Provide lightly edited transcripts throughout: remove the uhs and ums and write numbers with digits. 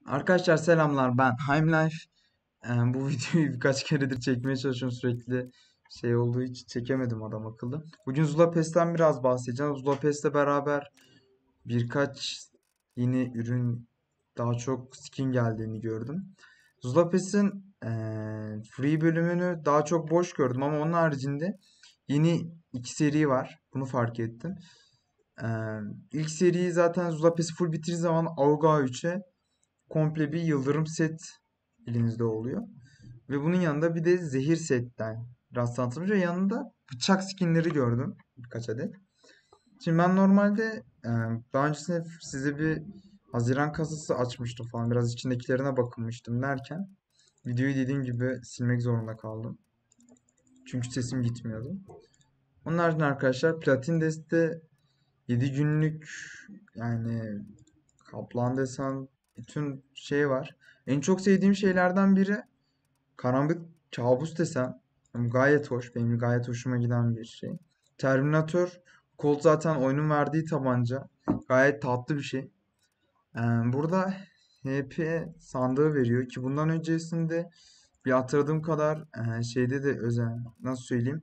Arkadaşlar selamlar, ben Heimlife. Bu videoyu birkaç keredir çekmeye çalışıyorum, sürekli şey olduğu için çekemedim adam akıllı. Bugün Zula Pest'ten biraz bahsedeceğim. Zula Pest'le beraber birkaç yeni ürün, daha çok skin geldiğini gördüm. Zula Pest'in free bölümünü daha çok boş gördüm ama onun haricinde yeni iki seri var. Bunu fark ettim. Eee ilk seriyi zaten Zula Pest'i full bitirdiği zaman Auga 3'e komple bir yıldırım set elinizde oluyor. Ve bunun yanında bir de zehir setten rastlatılmış ve yanında bıçak skinleri gördüm birkaç adet. Şimdi ben normalde daha öncesinde size bir Haziran kasası açmıştım falan. Biraz içindekilerine bakınmıştım derken videoyu dediğim gibi silmek zorunda kaldım. Çünkü sesim gitmiyordu. Onun haricinde arkadaşlar Platin Dest'te 7 günlük, yani Kaplan desen, bütün şey var. En çok sevdiğim şeylerden biri karanlık kabus desem. Gayet hoş. Benim gayet hoşuma giden bir şey. Terminator Colt zaten oyunun verdiği tabanca. Gayet tatlı bir şey. Burada HP sandığı veriyor ki bundan öncesinde bir hatırladığım kadar şeyde de özel, nasıl söyleyeyim,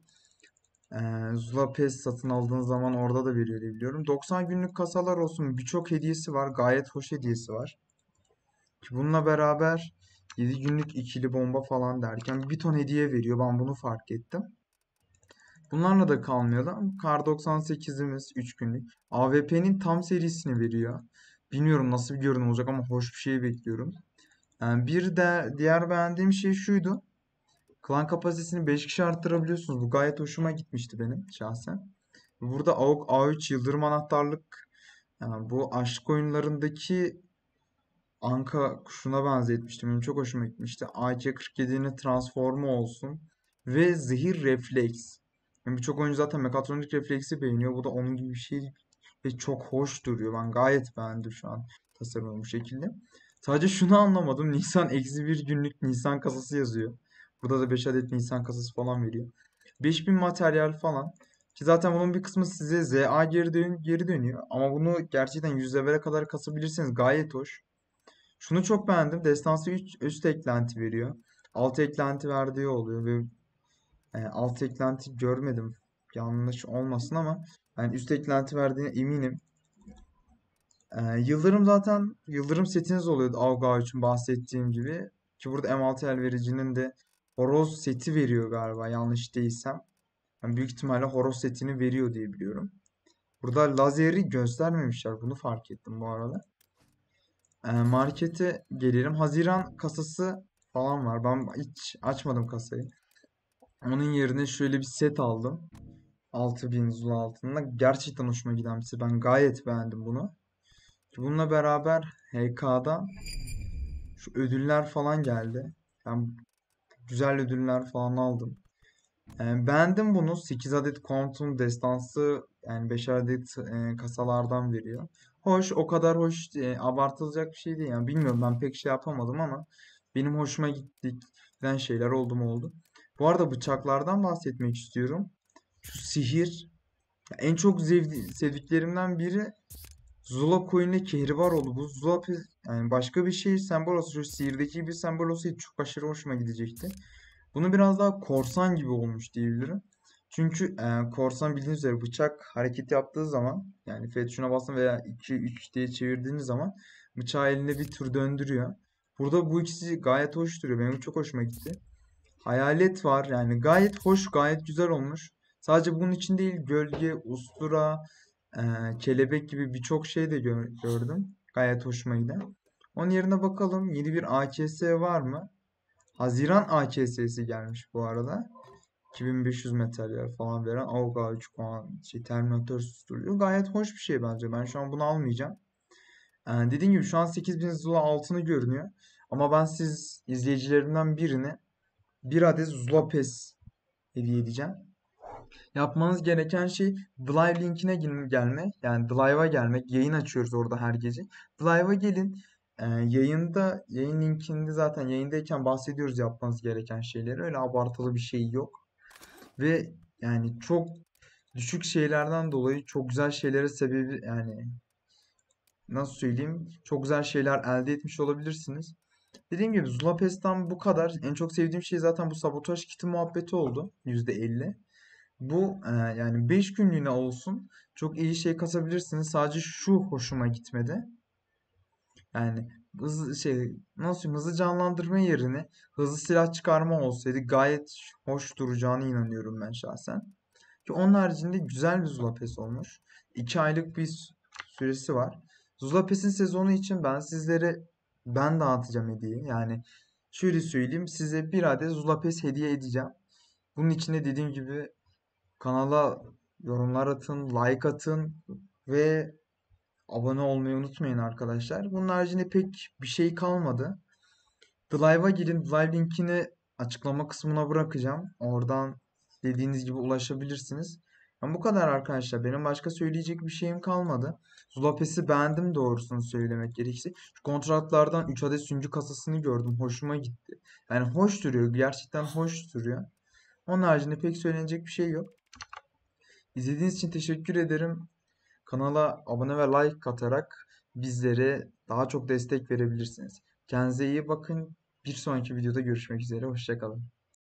Zula Pass satın aldığın zaman orada da veriyor diye biliyorum. 90 günlük kasalar olsun, birçok hediyesi var. Gayet hoş hediyesi var. Ki bununla beraber 7 günlük ikili bomba falan derken bir ton hediye veriyor. Ben bunu fark ettim. Bunlarla da kalmayalım. Kar 98'imiz 3 günlük. AWP'nin tam serisini veriyor. Bilmiyorum nasıl bir görünüm olacak ama hoş bir şey bekliyorum. Bir de diğer beğendiğim şey şuydu. Klan kapasitesini 5 kişi arttırabiliyorsunuz. Bu gayet hoşuma gitmişti benim şahsen. Burada AUG A3 Yıldırım Anahtarlık, yani bu aşk oyunlarındaki Anka kuşuna benzetmiştim. Benim çok hoşuma gitmişti. AK-47'nin transformu olsun. Ve zehir refleks. Yani birçok oyuncu zaten mekatronik refleksi beğeniyor. Bu da onun gibi bir şey. Ve çok hoş duruyor. Ben gayet beğendim şu an tasarımı bu şekilde. Sadece şunu anlamadım. Nisan eksi bir günlük Nisan kasası yazıyor. Burada da 5 adet Nisan kasası falan veriyor. 5000 materyal falan. Ki zaten bunun bir kısmı size ZA geri dönüyor. Ama bunu gerçekten 100 level'e kadar kasabilirseniz gayet hoş. Şunu çok beğendim. Destansı üst eklenti veriyor. Alt eklenti verdiği oluyor ve alt eklenti görmedim. Yanlış olmasın ama ben üst eklenti verdiğine eminim. Yıldırım zaten yıldırım setiniz oluyordu Avga için bahsettiğim gibi. Ki burada M6 el vericinin de horoz seti veriyor galiba, yanlış değilsem. Yani büyük ihtimalle horoz setini veriyor diye biliyorum. Burada lazeri göstermemişler. Bunu fark ettim bu arada. Markete gelelim. Haziran kasası falan var. Ben hiç açmadım kasayı. Onun yerine şöyle bir set aldım. 6000 Zula altında. Gerçekten hoşuma giden bir set. Ben gayet beğendim bunu. Bununla beraber HK'dan şu ödüller falan geldi. Ben güzel ödüller falan aldım. Beğendim bunu. 8 adet Quantum destansı, yani 5 adet kasalardan veriyor. Hoş, o kadar hoş, abartılacak bir şey değil. Yani bilmiyorum, ben pek şey yapamadım ama benim hoşuma giden şeyler oldu mu oldu. Bu arada bıçaklardan bahsetmek istiyorum. Şu sihir, en çok sevdiklerimden biri Zula Coin'le Kehribar oldu. Bu Zula yani başka bir şey sembol olsa, şu sihirdeki bir sembol olsaydı çok aşırı hoşuma gidecekti. Bunu biraz daha korsan gibi olmuş diyebilirim. Çünkü korsan bildiğiniz üzere bıçak hareket yaptığı zaman, yani F tuşuna basın veya 2-3 diye çevirdiğiniz zaman bıçağı elinde bir tur döndürüyor. Burada bu ikisi gayet hoş duruyor. Benim çok hoşuma gitti. Hayalet var, yani gayet hoş, gayet güzel olmuş. Sadece bunun için değil, gölge, ustura, e, kelebek gibi birçok şey de gördüm. Gayet hoşuma giden. Onun yerine bakalım, yeni bir AKS var mı? Haziran AKS'si gelmiş bu arada. 2500 materyal falan veren Avga 3 falan şey, Terminator susturuyor. Gayet hoş bir şey bence. Ben şu an bunu almayacağım. Dediğim gibi şu an 8000 Zula altını görünüyor. Ama ben siz izleyicilerimden birine bir adet Zula Pass hediye edeceğim. Yapmanız gereken şey The Live linkine gelmek. Yani The Live'a gelmek. Yayın açıyoruz orada her gece. The Live'a gelin. Yayın linkinde zaten yayındayken bahsediyoruz yapmanız gereken şeyleri. Öyle abartılı bir şey yok. Ve yani çok düşük şeylerden dolayı çok güzel şeylere sebebi, yani nasıl söyleyeyim, çok güzel şeyler elde etmiş olabilirsiniz. Dediğim gibi Zula Pest'ten bu kadar. En çok sevdiğim şey zaten bu sabotaj kiti muhabbeti oldu. %50. Bu yani 5 günlüğüne olsun çok iyi şey kasabilirsiniz. Sadece şu hoşuma gitmedi. Yani hızlı şey nasıl söyleyeyim, hızlı canlandırma yerine hızlı silah çıkarma olsaydı gayet hoş duracağına inanıyorum ben şahsen. Ki onun haricinde güzel bir Zula Pass olmuş. 2 aylık bir süresi var. Zula Pass'in sezonu için ben dağıtacağım hediye. Yani şöyle söyleyeyim, size bir adet Zula Pass hediye edeceğim. Bunun için de dediğim gibi kanala yorumlar atın, like atın ve abone olmayı unutmayın arkadaşlar. Bunun haricinde pek bir şey kalmadı. The Live'a girin. The Live linkini açıklama kısmına bırakacağım. Oradan dediğiniz gibi ulaşabilirsiniz. Yani bu kadar arkadaşlar. Benim başka söyleyecek bir şeyim kalmadı. Zulapes'i beğendim doğrusunu söylemek gerekirse. Şu kontratlardan 3 adet süngü kasasını gördüm. Hoşuma gitti. Yani hoş duruyor. Gerçekten hoş duruyor. Onun haricinde pek söylenecek bir şey yok. İzlediğiniz için teşekkür ederim. Kanala abone ve like atarak bizlere daha çok destek verebilirsiniz. Kendinize iyi bakın. Bir sonraki videoda görüşmek üzere. Hoşça kalın.